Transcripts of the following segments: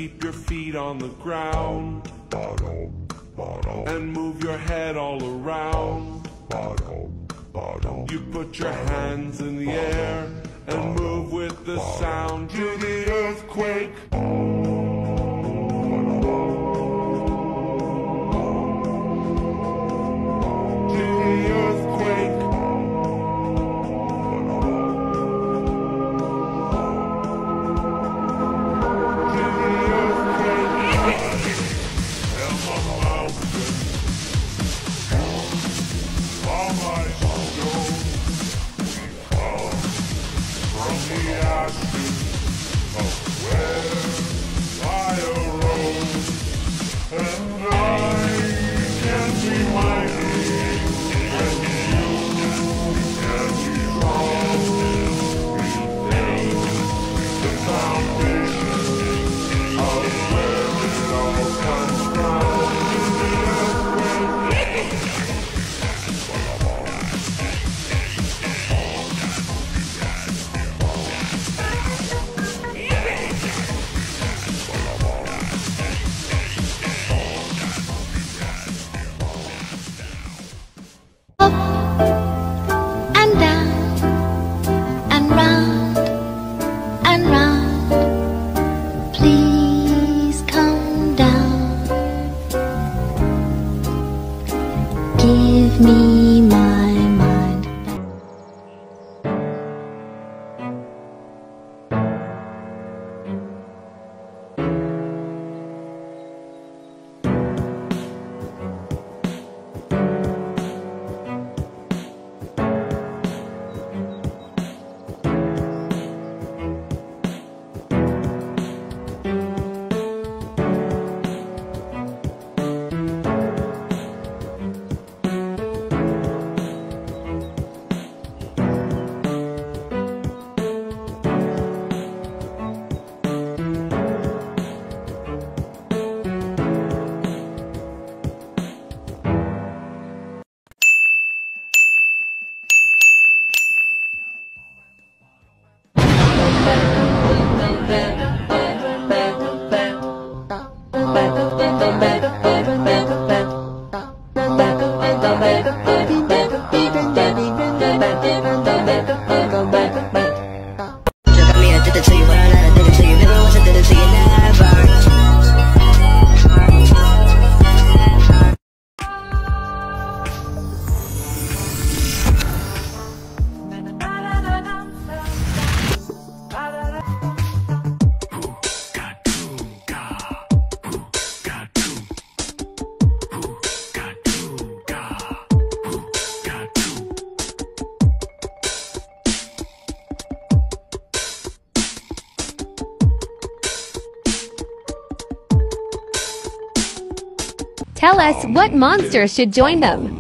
keep your feet on the ground and move your head all around. You put your hands in the air and move with the sound to the earthquake. Give me my mind. Tell us what monsters should join them.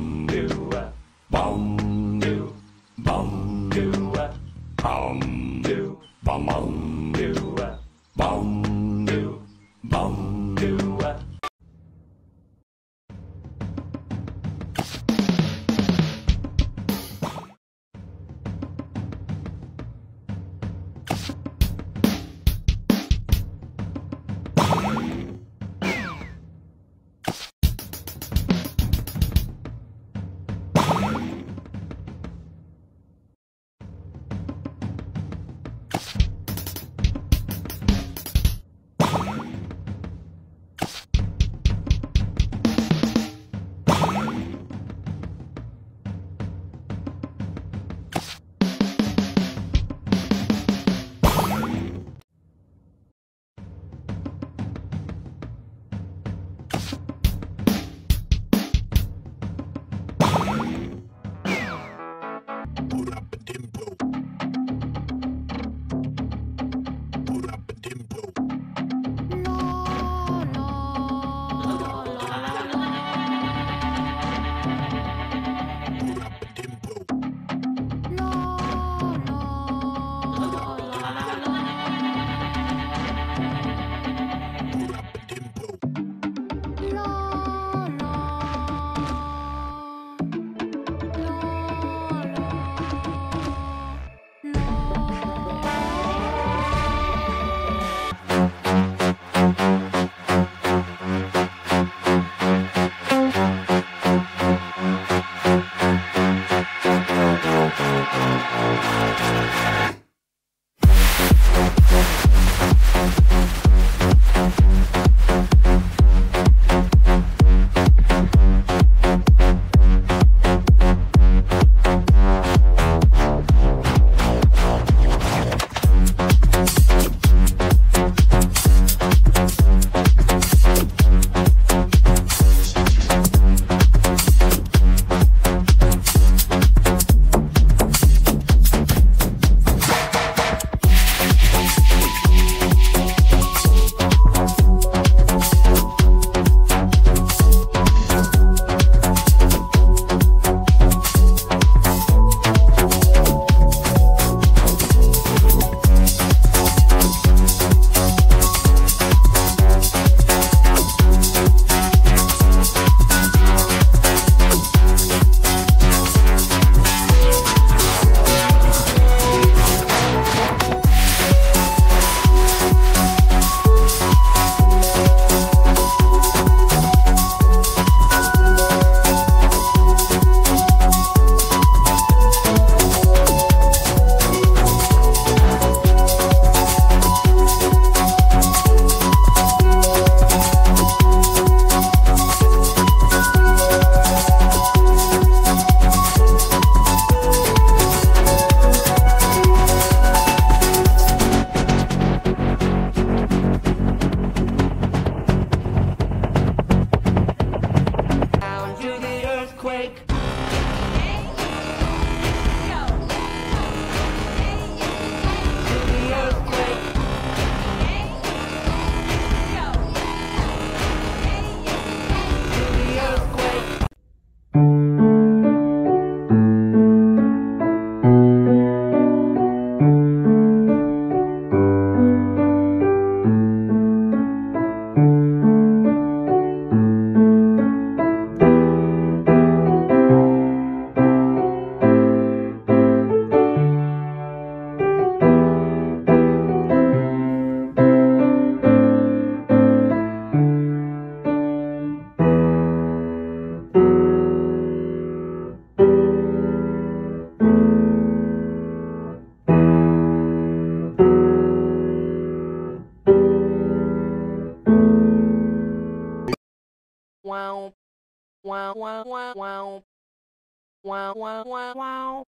Wow. Wow, wow, wow, wow. Wow, wow, wow, wow.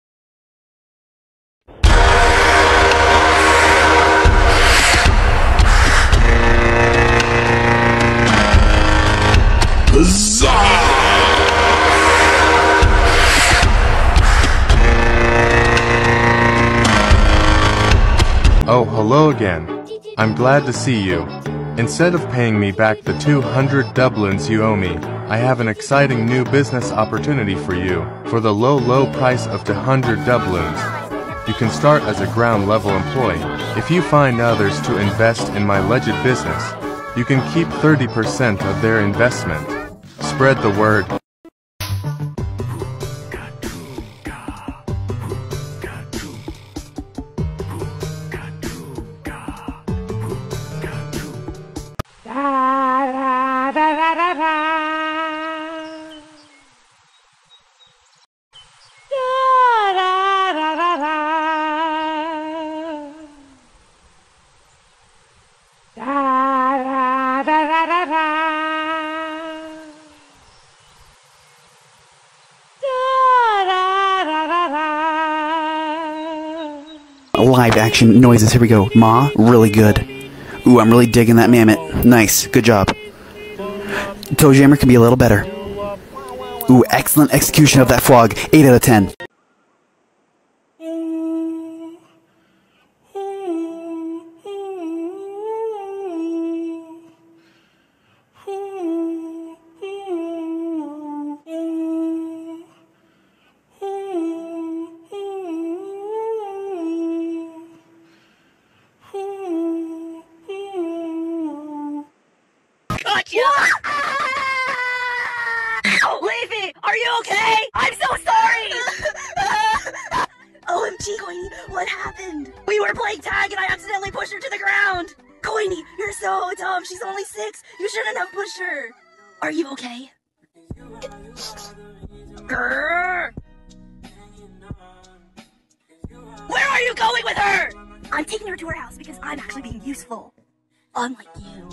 Oh, hello again. I'm glad to see you. Instead of paying me back the 200 doubloons you owe me, I have an exciting new business opportunity for you. For the low price of 200 doubloons, you can start as a ground-level employee. If you find others to invest in my legit business, you can keep 30% of their investment. Spread the word. Live action noises. Here we go. Ma, really good. Ooh, I'm really digging that Mammoth. Nice. Good job. Toe Jammer can be a little better. Ooh, excellent execution of that frog. 8 out of 10. Leafy, are you okay? I'm so sorry! OMG, Coiny, what happened? We were playing tag and I accidentally pushed her to the ground! Coiny, you're so dumb. She's only 6. You shouldn't have pushed her. Are you okay? Grrr. Where are you going with her? I'm taking her to her house because I'm actually being useful. Unlike you.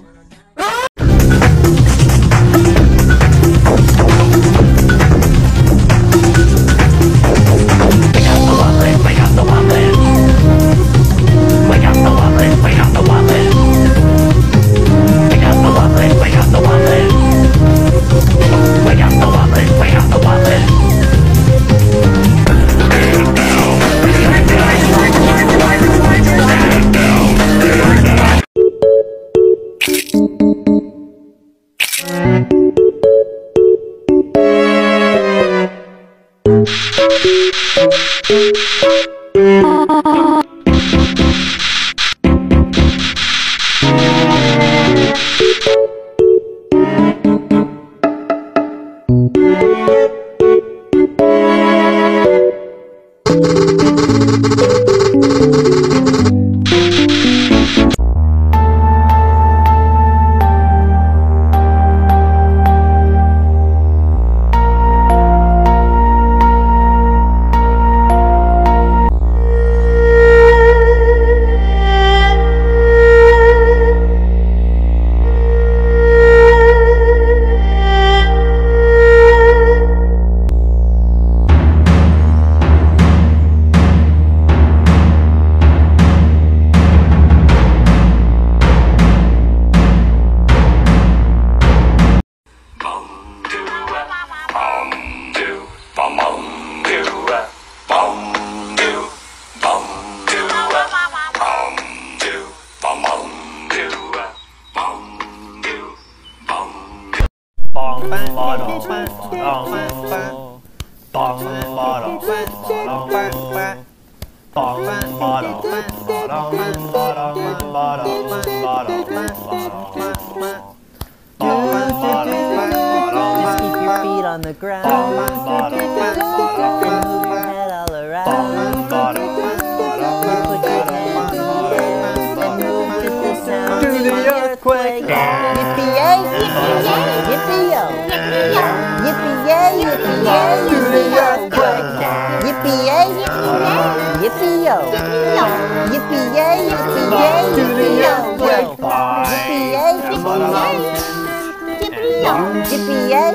Just keep your feet on the ground and move your head all around. You put your hands in the air and move to the sound of the earthquake. Yippee-yay, yippee-yay, yippee-yo. Yippee-yay, yippee-yay, to the earthquake. Yippee-yay, yippee-yay, yippee-yo. Yippee-yay, yippee-yay, to the earthquake. Yippee-yay, yippee-yay. Yippee-yay,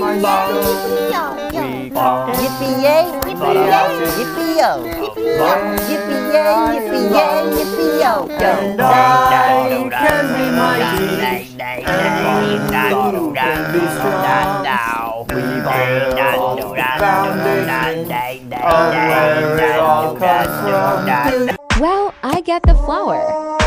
yippee-yay, yippee-yay, yippee-yo. Yippee-yay, yippee-yay, yippee-yo. And I can be mighty, and you can be strong. We follow the foundation of where it all comes from. Well, I get the flower.